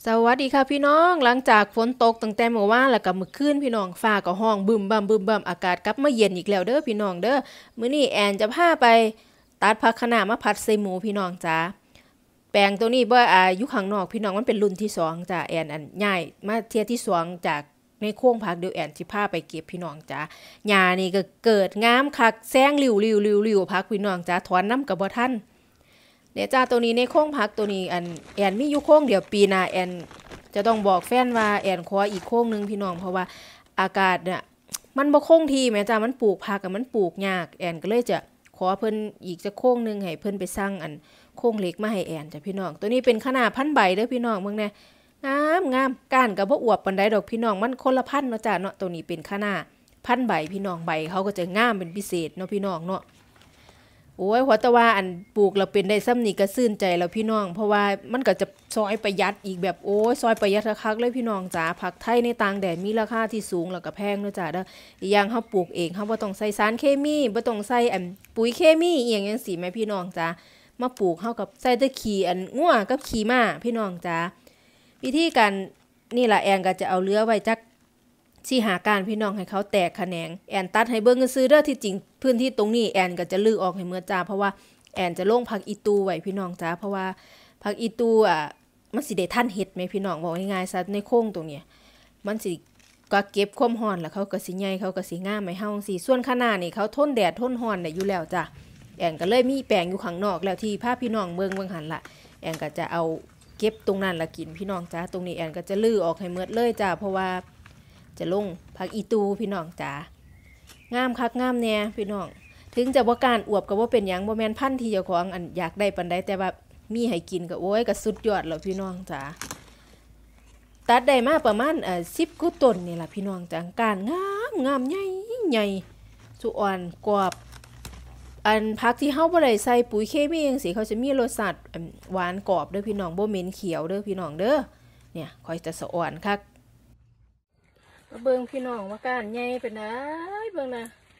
สวัสดีค่ะพี่น้องหลังจากฝนตกตั้งแต่เมื่อวานแล้วก็มื้อคืนพี่น้องฟ้าก็ห้องบึมบั่มบึมบั่มอากาศกลับมาเย็นอีกแล้วเด้อพี่น้องเด้อมื้อนี้แอนจะพาไปตัดผักคะน้ามาผัดใส่หมูพี่น้องจ้าแปลงตัวนี้บ่อยู่ข้างนอกพี่น้องมันเป็นรุ่นที่สองจ้าแอนย้ายมาเที่ยที่สองจากในโค้งผักเดี๋ยวแอนสิพาไปเก็บพี่น้องจ้าหญ้านี่ก็เกิดงามคักแซงหลิวๆๆๆผักพี่น้องจ้าถอนน้ำก็บ่ทันเนี่ยจ้าตัวนี้ในโค้งผักตัวนี้แอนมีอยู่โค้งเดียวปีหน้าแอนจะต้องบอกแฟนว่าแอนขออีกโค้งนึงพี่น้องเพราะว่าอากาศเนี่ยมันบ่คงที่แม่จ้ามันปลูกผักมันปลูกยากแอนก็เลยจะขอเพิ่นอีกจะโค้งนึงให้เพิ่นไปสั่งโค้งเล็กมาให้แอนจ้ะพี่น้องตัวนี้เป็นขนาดพันใบเด้อพี่น้องเบิ่งแน่งามก้านก็บ่อวบปานใดดอกพี่น้องมันคนละพันเนาะจ้าเนาะตัวนี้เป็นขนาดพันใบพี่น้องใบเขาก็จะงามเป็นพิเศษเนาะพี่น้องเนาะโอ้ยหัวตะว่าปลูกเราเป็นได้ซ้ำนี่ก็ซื่นใจแล้วพี่น้องเพราะว่ามันก็จะซอยประหยัดอีกแบบโอ้ยซอยประหยัดคักๆเลยพี่น้องจ๋าผักไทยในต่างแดนมีราคาที่สูงแล้วก็แพงเนาะจ้าเด้ออีกอย่างเฮาปลูกเองเฮาบ่ต้องใส่สารเคมีบ่ต้องใส่ปุ๋ยเคมีอีหยังจังซี่แม่พี่น้องจ๋ามาปลูกเฮากับใส่แต่ขี้งัวกับขี้ม้าพี่น้องจ๋าวิธีการนี่ล่ะแอนก็จะเอาเรือไว้จักที่หาการพี่น้องให้เขาแตกแขนงแอนตัดให้เบิ่งซื้อเด้อที่จริงพื้นที่ตรงนี้แอนก็จะลื้อออกให้เมื่อจ้าเพราะว่าแอนจะลงผักอีตูไว้พี่น้องจ้าเพราะว่าผักอีตูมันสิได้ทันเฮ็ดไหมพี่น้องบอกง่ายๆซะในโค้งตรงเนี้ยมันสิก็เก็บความร้อนแล้วเขาก็สิใหญ่เขาก็สิงามให้เฮาสิส่วนคะน้านี่เขาทนแดดทนร้อนได้อยู่แล้วจ้าแอนก็เลยมีแปลงอยู่ข้างนอกแล้วที่พาพี่น้องเบิ่งหันล่ะแอนก็จะเอาเก็บตรงนั้นละกินพี่น้องจ้าตรงนี้แอนก็จะลื้อออกให้หมดเลยจ้าเพราะว่าจะลงผักอีตูพี่น้องจ๋างามคักงามแน่พี่น้องถึงจะบ่การอวบก็บ่เป็นหยังบ่แม่นพันธุ์ที่เจ้าของอยากได้ปานใดแต่ว่ามีให้กินก็โอ้ยก็สุดยอดแล้วพี่น้องจ๋าตัดได้มาประมาณ10กว่าต้นนี่ล่ะพี่น้องจ๋าก้านงามใหญ่สุอ่อนกรอบผักที่เฮาบ่ได้ใส่ปุ๋ยเคมีจังซี่เขาจะมีรสชาติหวานกรอบเด้อพี่น้องบ่เหม็นเขียวเด้อพี่น้องเด้อเนี่ยค่อยจะสะอ่อนคักมาเบิ่งพี่น้องว่าก้านใหญ่เป็นไงเบิ่งนะ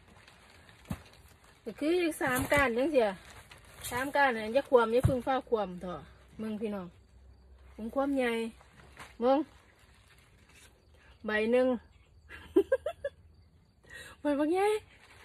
ก็คือ3ก้านจังซี่3ก้านอย่าความอย่าพึ่งฟ้าความเถอะมึงพี่น้องมึงความใหญ่มึงใบหนึ่ง ใบบักใหญ่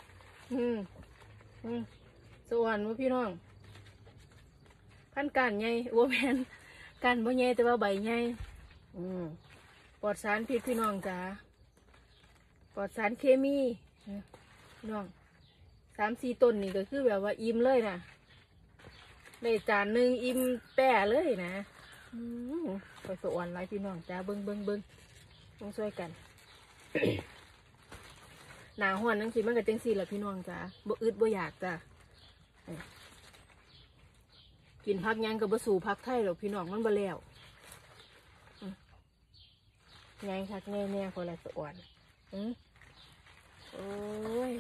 สวรรค์ว่าพี่น้องพันก้านใหญ่โอ้แม่นก้านบ่ใหญ่แต่ว่าใบใหญ่ปลอดสารพิษพี่น้องจ้าปลอดสารเคมีน้อง3-4 ต้นนี่ก็คือแบบว่าอิ่มเลยนะได้จานหนึ่งอิ่มแป้เลยนะไปสวนไรพี่น้องจ้าเบิ้งต้องช่วยกัน หนาห้อนนั่งสิมันก็จังสิแหละพี่น้องจ้าบ่อึดบ่อยากจ้ากินพักยังกับบ่สู่พักไทยหรอกพี่น้องมันบ่แล้วไงคักแน่คนละสวนโอ้ย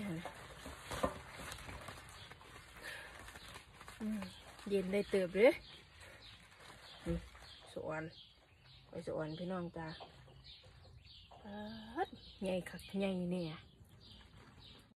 เย็นได้เติบเลยสวนไปสวนพี่น้องจ้าใหญ่คักใหญ่เนี่ย